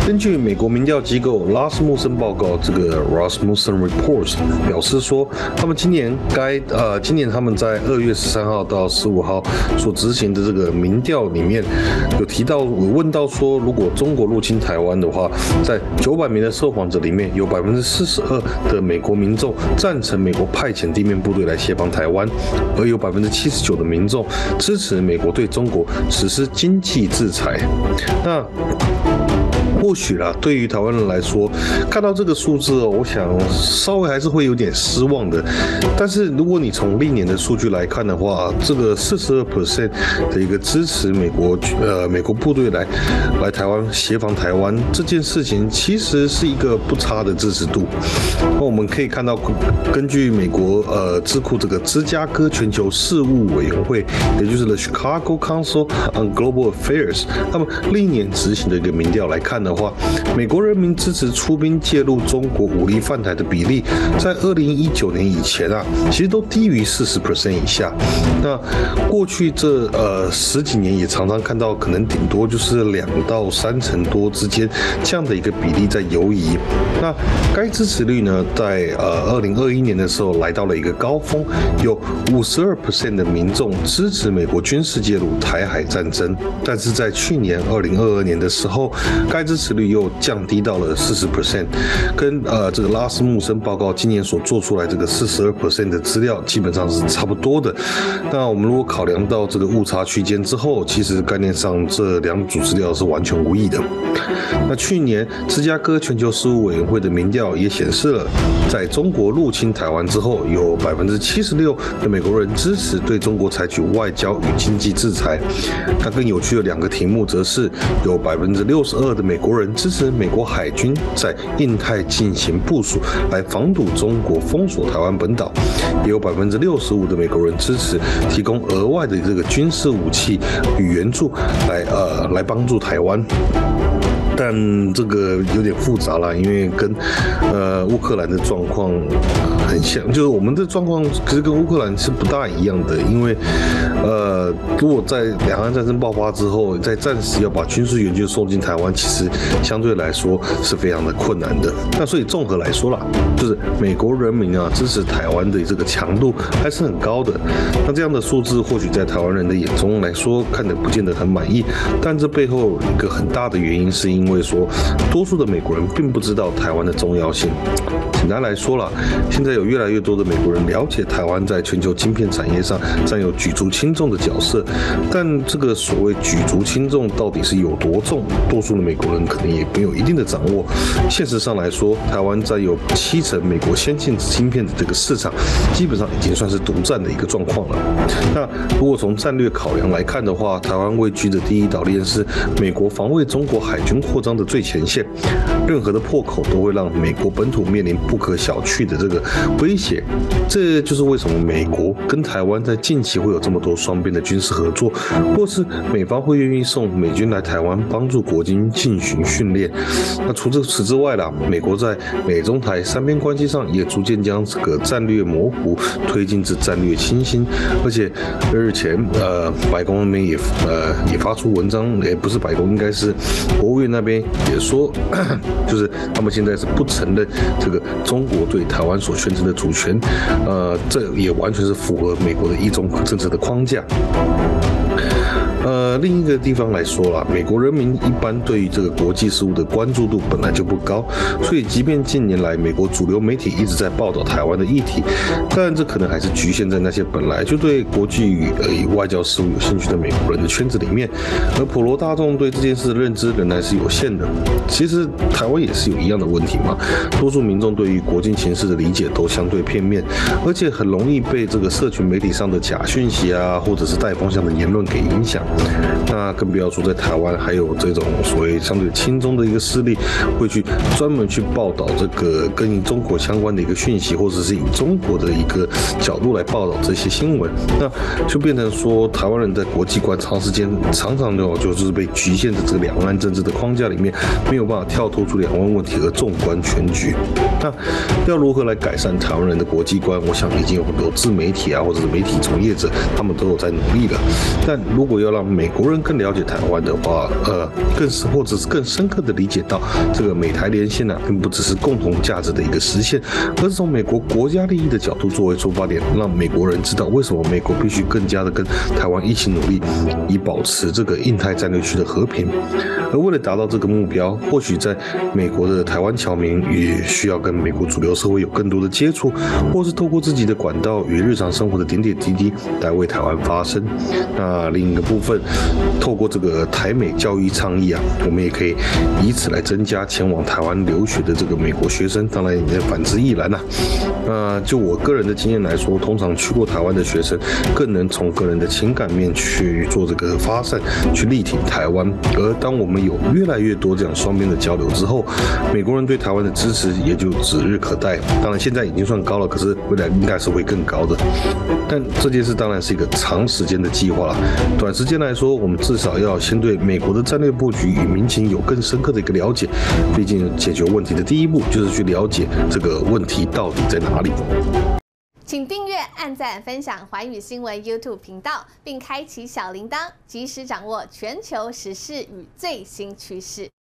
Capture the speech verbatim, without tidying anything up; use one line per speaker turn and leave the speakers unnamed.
根据美国民调机构拉斯穆森报告，这个 Rasmussen Reports 表示说，他们今年该呃，今年他们在二月十三号到十五号所执行的这个民调里面，有提到，有问到说，如果中国入侵台湾的话，在九百名的受访者里面，有百分之四十二的美国民众赞成美国派遣地面部队来协防台湾，而有百分之七十九的民众支持美国对中国实施经济制裁。那或许啦，对于台湾人来说，看到这个数字哦，我想稍微还是会有点失望的。但是如果你从历年的数据来看的话，这个四十二 percent 的一个支持美国呃美国部队来来台湾协防台湾这件事情，其实是一个不差的支持度。那我们可以看到，根据美国呃智库这个芝加哥全球事务委员会，也就是 The Chicago Council on Global Affairs， 他们历年执行的一个民调来看的话，美国人民支持出兵介入中国武力犯台的比例，在二零一九年以前啊，其实都低于四十 percent 以下。那过去这呃十几年也常常看到，可能顶多就是两到三成多之间这样的一个比例在游移。那该支持率呢，在呃二零二一年的时候来到了一个高峰，有五十二 percent 的民众支持美国军事介入台海战争，但是在去年二零二二年的时候，该支持率又降低到了四十 percent， 跟呃这个拉斯穆森报告今年所做出来这个四十二 percent 的资料基本上是差不多的。那我们如果考量到这个误差区间之后，其实概念上这两组资料是完全无异的。那去年芝加哥全球事务委员会的民调也显示了，在中国入侵台湾之后，有百分之七十六的美国人支持对中国采取外交与经济制裁。那更有趣的两个题目则是，有百分之六十二的美国人支持美国海军在印太进行部署，来防堵中国封锁台湾本岛，也有百分之六十五的美国人支持提供额外的这个军事武器与援助来呃来帮助台湾。但这个有点复杂啦，因为跟呃乌克兰的状况很像，就是我们的状况其实跟乌克兰是不大一样的，因为呃如果在两岸战争爆发之后，在暂时要把军事援助送进台湾，其实相对来说是非常的困难的。那所以综合来说啦，就是美国人民啊支持台湾的这个强度还是很高的。那这样的数字或许在台湾人的眼中来说看得不见得很满意，但这背后一个很大的原因是因为因为说，多数的美国人并不知道台湾的重要性。简单来说啦，现在有越来越多的美国人了解台湾在全球晶片产业上占有举足轻重的角色，但这个所谓举足轻重到底是有多重，多数的美国人可能也没有一定的掌握。现实上来说，台湾占有七成美国先进晶片的这个市场，基本上已经算是独占的一个状况了。那如果从战略考量来看的话，台湾位居的第一岛链是美国防卫中国海军扩张的最前线，任何的破口都会让美国本土面临不可小觑的这个威胁。这就是为什么美国跟台湾在近期会有这么多双边的军事合作，或是美方会愿意送美军来台湾帮助国军进行训练。那除此之外啦，美国在美中台三边关系上也逐渐将这个战略模糊推进至战略清晰，而且日前呃白宫那边也呃也发出文章，也不是白宫，应该是国务院那边也说，就是他们现在是不承认这个中国对台湾所宣称的主权，呃，这也完全是符合美国的一中政策的框架。呃，另一个地方来说啦，美国人民一般对于这个国际事务的关注度本来就不高，所以即便近年来美国主流媒体一直在报道台湾的议题，但这可能还是局限在那些本来就对国际与呃外交事务有兴趣的美国人的圈子里面，而普罗大众对这件事的认知仍然是有限的。其实台湾也是有一样的问题嘛，多数民众对于国际情势的理解都相对片面，而且很容易被这个社群媒体上的假讯息啊，或者是带风向的言论给影响。那更不要说在台湾还有这种所谓相对亲中的一个势力，会去专门去报道这个跟中国相关的一个讯息，或者是以中国的一个角度来报道这些新闻，那就变成说台湾人在国际观长时间常常就是被局限在这个两岸政治的框架里面，没有办法跳脱出两岸问题而纵观全局。那要如何来改善台湾人的国际观，我想已经有很多自媒体啊，或者是媒体从业者，他们都有在努力了。但如果要让让美国人更了解台湾的话，呃，更或者是更深刻的理解到这个美台连线呢、啊，并不只是共同价值的一个实现，而是从美国国家利益的角度作为出发点，让美国人知道为什么美国必须更加的跟台湾一起努力，以保持这个印太战略区的和平。而为了达到这个目标，或许在美国的台湾侨民也需要跟美国主流社会有更多的接触，或是透过自己的管道与日常生活的点点滴滴来为台湾发声。那另一个部分，透过这个台美教育倡议啊，我们也可以以此来增加前往台湾留学的这个美国学生，当然也反之亦然呐、啊。那就我个人的经验来说，通常去过台湾的学生，更能从个人的情感面去做这个发散，去力挺台湾。而当我们有越来越多这样双边的交流之后，美国人对台湾的支持也就指日可待。当然现在已经算高了，可是未来应该是会更高的。但这件事当然是一个长时间的计划了。短时间来说，我们至少要先对美国的战略布局与民情有更深刻的一个了解。毕竟解决问题的第一步就是去了解这个问题到底在哪里。
请订阅、按赞、分享寰宇新闻 YouTube 频道，并开启小铃铛，及时掌握全球时事与最新趋势。